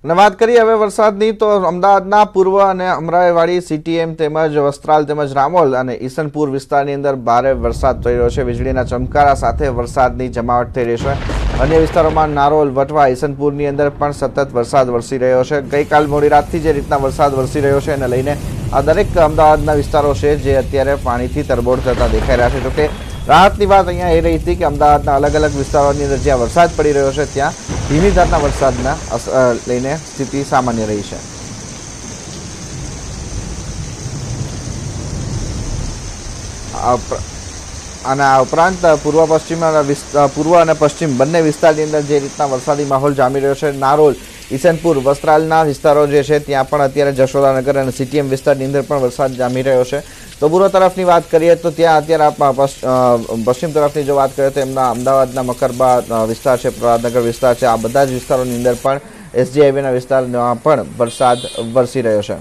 અને વાત કરીએ હવે વરસાદની તો અમદાવાદના પૂર્વ અને અમરાઈવાડી સીટીએમ તેમજ વસ્ત્રાલ તેમજ રામોલ અને ઈસનપુર વિસ્તારની અંદર ભારે વરસાદ થઈ રહ્યો છે। વીજળીના ચમકારા સાથે વરસાદની જમાવટ થઈ રહી છે। અન્ય વિસ્તારોમાં નારોલ, વટવા, ઈસનપુરની અંદર પણ સતત વરસાદ વરસી રહ્યો છે। ગઈકાલ મોડી રાતથી જે રીતના વરસાદ વરસી રહ્યો છે એને લઈને આ દરેક અમદાવાદના વિસ્તારો છે જે અત્યારે પાણીથી તરબોળ થતા દેખાઈ રહ્યા છે। જોકે રાહતની વાત અહીંયા એ રહી હતી કે અમદાવાદના અલગ અલગ વિસ્તારોની અંદર જ્યાં વરસાદ પડી રહ્યો છે ત્યાં ધીમી ધારના વરસાદના લઈને સ્થિતિ સામાન્ય રહી છે। અને આ ઉપરાંત પૂર્વ અને પશ્ચિમ બંને વિસ્તારની અંદર જે રીતના વરસાદી માહોલ જામી રહ્યો છે, નારોલ, ઈસનપુર, વસ્ત્રાલના વિસ્તારો જે છે ત્યાં પણ અત્યારે જશોદાનગર અને સીટીએમ વિસ્તારની અંદર પણ વરસાદ જામી રહ્યો છે। તો પૂર્વ તરફની વાત કરીએ તો ત્યાં અત્યારે પશ્ચિમ તરફની જો વાત કરીએ તો એમના અમદાવાદના મકરબા વિસ્તાર છે, પ્રહલાદનગર વિસ્તાર છે, આ બધા જ વિસ્તારોની અંદર પણ એસજી હાઈવેના વિસ્તારમાં પણ વરસાદ વરસી રહ્યો છે।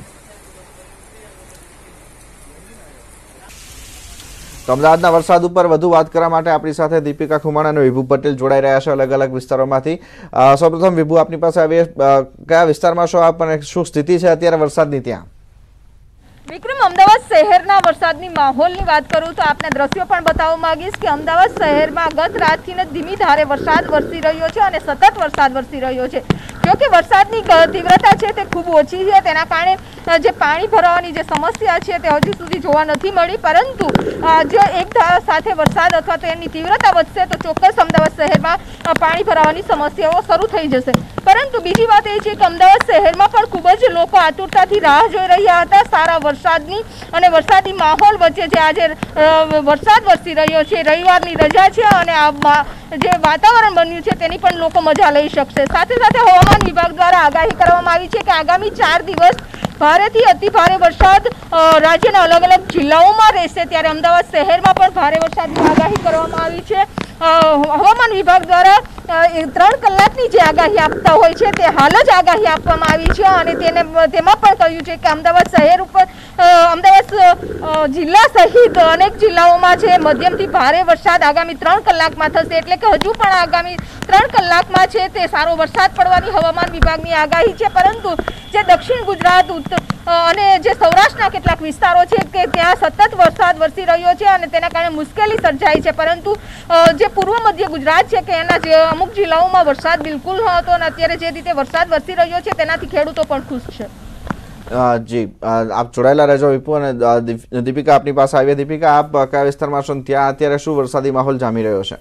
તો અમદાવાદના વરસાદ ઉપર વધુ વાત કરવા માટે આપણી સાથે દીપિકા ખુમાણ અને વિભુ પટેલ જોડાઈ રહ્યા છે અલગ અલગ વિસ્તારોમાંથી। સૌપ્રથમ વિભુ, આપની પાસે આવીએ, કયા વિસ્તારમાં છો આપ અને શું સ્થિતિ છે અત્યારે વરસાદની ત્યાં? વિક્રમ, અમદાવાદ શહેરના વરસાદની માહોલની વાત કરું તો આપને દ્રશ્યો પણ બતાવવા માંગીશ કે અમદાવાદ શહેરમાં ગત રાતથી ધીમી ધારે વરસાદ વરસી રહ્યો છે અને સતત વરસાદ વરસી રહ્યો છે। જો કે વરસાદની તીવ્રતા છે તે ખૂબ ઓછી છે, તેના કારણે જે પાણી ભરાવાની જે સમસ્યા છે તે હજુ સુધી જોવા નથી મળી, પરંતુ જો એક સાથે વરસાદ અથવા તો એની તીવ્રતા વધશે તો ચોક્કસ અમદાવાદ શહેરમાં પાણી ભરાવાની સમસ્યાઓ શરૂ થઈ જશે। પરંતુ બીજી વાત એ છે કે અમદાવાદ શહેરમાં પણ ખૂબ જ લોકો આતુરતાથી રાહ જોઈ રહ્યા હતા સારા વરસાદની અને વરસાદી માહોલ વચ્ચે જે આજે વરસાદ વરસી રહ્યો છે, રવિવારની રજા છે અને આ જે વાતાવરણ બન્યું છે તેની પણ લોકો મજા લઈ શકશે। સાથે સાથે હવામાન વિભાગ દ્વારા આગાહી કરવામાં આવી છે કે આગામી 4 દિવસ ભારેથી અતિ ભારે વરસાદ રાજ્યના અલગ અલગ જિલ્લાઓમાં રહેશે, ત્યારે અમદાવાદ શહેરમાં પણ ભારે વરસાદની આગાહી કરવામાં આવી છે। હવામાન વિભાગ દ્વારા 3 કલાકની જે આગાહી આપતા હોય છે તે હાલ જ આગાહી આપવામાં આવી છે અને તેમાં પણ કહ્યું છે કે અમદાવાદ શહેર ઉપર અમદાવાદ જિલ્લા સહિત અનેક જિલ્લાઓમાં છે મધ્યમથી ભારે વરસાદ આગામી 3 કલાકમાં થશે, એટલે કે હજુ પણ આગામી 3 કલાકમાં છે તે સારો વરસાદ પડવાની હવામાન વિભાગની આગાહી છે। પરંતુ જે દક્ષિણ ગુજરાત અને જે સૌરાષ્ટ્રના કેટલાક વિસ્તારો છે કે ત્યાં સતત વરસાદ વરસી રહ્યો છે અને તેના કારણે મુશ્કેલી સર્જાઈ છે, પરંતુ જે પૂર્વ મધ્ય ગુજરાત છે કે એના અમુક જિલ્લાઓમાં વરસાદ બિલકુલ ન હતો અને અત્યારે જે રીતે વરસાદ વરસી રહ્યો છે તેનાથી ખેડૂતો પણ ખુશ છે। જી, આપ જોડાયેલા રહેજો વિપુ અને દીપિકા આપની પાસે આવીએ। દીપિકા, આપ કયા વિસ્તારમાં છો ત્યાં અત્યારે શું વરસાદી માહોલ જામી રહ્યો છે?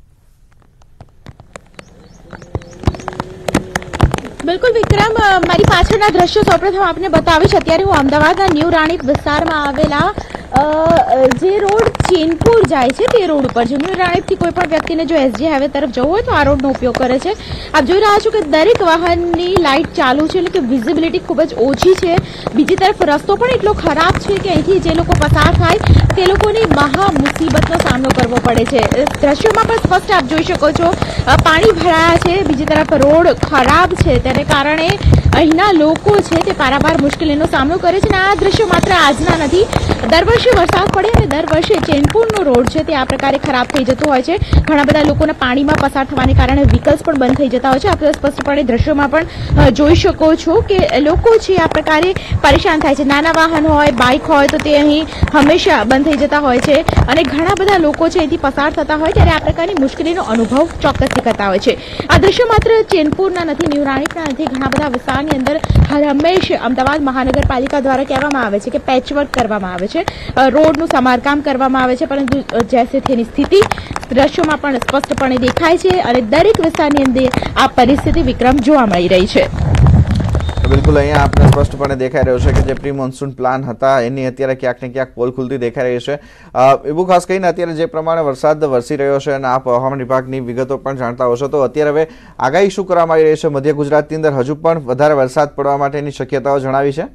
બિલકુલ વિક્રમ, મારી પાછળના દ્રશ્યો સૌપ્રથમ આપને બતાવીશ। અત્યારે હું અમદાવાદના ન્યૂ રાણીપ વિસ્તારમાં આવેલા જે રોડ ચેનપુર જાય છે તે રોડ ઉપર છે। ન્યૂ રાણીપથી કોઈ પણ વ્યક્તિને જો એસજી હાઈવે તરફ જવું હોય તો આ રોડનો ઉપયોગ કરે છે। આપ જોઈ રહ્યા છો કે દરેક વાહનની લાઇટ ચાલુ છે, એટલે કે વિઝિબિલિટી ખૂબ જ ઓછી છે। બીજી તરફ રસ્તો પણ એટલો ખરાબ છે કે અહીંથી જે લોકો પસાર થાય તે લોકોને મહા મુસીબતનો સામનો કરવો પડે છે। દ્રશ્યોમાં પણ સ્પષ્ટ આપ જોઈ શકો છો પાણી ભરાયા છે, બીજી તરફ રોડ ખરાબ છે, તેને કારણે અહીંના લોકો છે તે પારાવાર મુશ્કેલીનો સામનો કરે છે। અને આ દ્રશ્યો માત્ર આજના નથી, દર વર્ષે વરસાદ પડે અને દર વર્ષે ચેનપુરનો રોડ છે તે આ પ્રકારે ખરાબ થઈ જતો હોય છે। ઘણા બધા લોકોના પાણીમાં પસાર થવાને કારણે વ્હીકલ્સ પણ બંધ થઈ જતા હોય છે। આપણે સ્પષ્ટપણે દ્રશ્યોમાં પણ જોઈ શકો છો કે લોકો છે આ પ્રકારે પરેશાન થાય છે। નાના વાહન હોય, બાઇક હોય તો તે અહીં હંમેશા બંધ થઈ જતા હોય છે અને ઘણા બધા લોકો છે અહીંથી પસાર થતા હોય ત્યારે આ પ્રકારની મુશ્કેલીનો અનુભવ ચોક્કસથી કરતા હોય છે। આ દ્રશ્યો માત્ર ચેનપુરના નથી, ન્યૂ રાણીપના નથી, ઘણા બધા વિસ્તારની અંદર હંમેશા અમદાવાદ મહાનગરપાલિકા દ્વારા કહેવામાં આવે છે કે પેચવર્ક કરવામાં આવે છે, રોડનું સમારકામ કરવામાં આવે છે, પરંતુ જેસે તેની સ્થિતિ દ્રશ્યોમાં પણ સ્પષ્ટપણે દેખાય છે અને દરેક વિસ્તારની અંદર આ પરિસ્થિતિ વિક્રમ જોવા મળી રહી છે। બિલકુલ, અહીંયા આપણે સ્પષ્ટપણે દેખાઈ રહ્યો છે કે જે પ્રી મોન્સૂન પ્લાન હતા એની અત્યારે ક્યાંક ને ક્યાંક પોલ ખુલતી દેખાઈ રહી છે। એવું ખાસ કરીને અત્યારે જે પ્રમાણે વરસાદ વરસી રહ્યો છે અને આપ હવામાન વિભાગની વિગતો પણ જાણતા હશો, તો અત્યારે હવે આગાહી શું કરવામાં આવી રહી છે? મધ્ય ગુજરાતની અંદર હજુ પણ વધારે વરસાદ પડવા માટેની શક્યતાઓ જણાવી છે?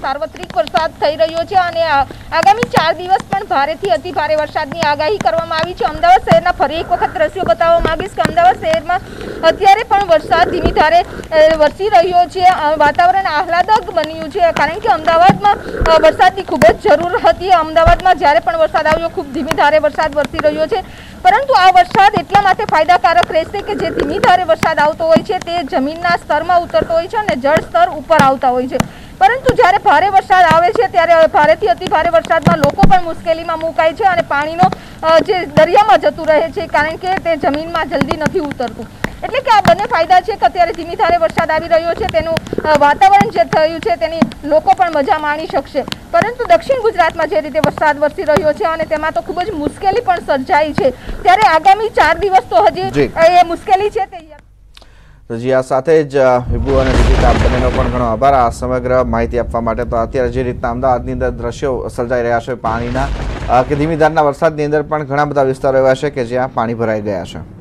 સાર્વત્રિક વરસાદ થઈ રહ્યો છે અને આગામી 4 દિવસ પણ ભારેથી અતિ ભારે વરસાદની આગાહી કરવામાં આવી છે। અમદાવાદ શહેરના ફરી એક વખત દ્રશ્યો બતાવવા માંગીશ કે અમદાવાદ શહેરમાં અત્યારે પણ વરસાદ ધીમી ધારે વરસી રહ્યો છે। વાતાવરણ આહલાદક બન્યું છે કારણ કે અમદાવાદમાં વરસાદની ખૂબ જ જરૂર હતી। અમદાવાદમાં જ્યારે પણ વરસાદ આવ્યો ખૂબ ધીમી ધારે વરસાદ વરસી રહ્યો છે, પરંતુ આ વરસાદ એટલા માટે ફાયદાકારક રહેશે કે જે ધીમી ધારે વરસાદ આવતો હોય છે તે જમીનના સ્તરમાં ઉતરતો હોય છે અને જળ સ્તર ઉપર આવતા હોય છે, પરંતુ જ્યારે ભારે વરસાદ આવે છે ત્યારે ભારેથી અતિ ભારે વરસાદમાં લોકો પણ મુશ્કેલીમાં મુકાય છે અને પાણીનો જે દરિયામાં જતું રહે છે કારણ કે તે જમીનમાં જલ્દી નથી ઉતરતું। એટલે કે આ બંને ફાયદા છે કે અત્યારે ધીમી ધારે વરસાદ આવી રહ્યો છે, તેનું વાતાવરણ જે થયું છે તેની લોકો પણ મજા માણી શકશે, પરંતુ દક્ષિણ ગુજરાતમાં જે રીતે વરસાદ વરસી રહ્યો છે અને તેમાં તો ખૂબ જ મુશ્કેલી પણ સર્જાઈ છે, ત્યારે આગામી 4 દિવસ તો હજી એ મુશ્કેલી છે તે તો જી આ સાથે જ વિભુ અને વિજિતા બંનેનો પણ ઘણો આભાર આ સમગ્ર માહિતી આપવા માટે। તો અત્યારે જે રીતના અમદાવાદની અંદર દ્રશ્યો સર્જાઈ રહ્યા છે પાણીના કે ધીમી ધારના વરસાદની અંદર પણ ઘણા બધા વિસ્તારો એવા છે કે જ્યાં પાણી ભરાઈ ગયા છે।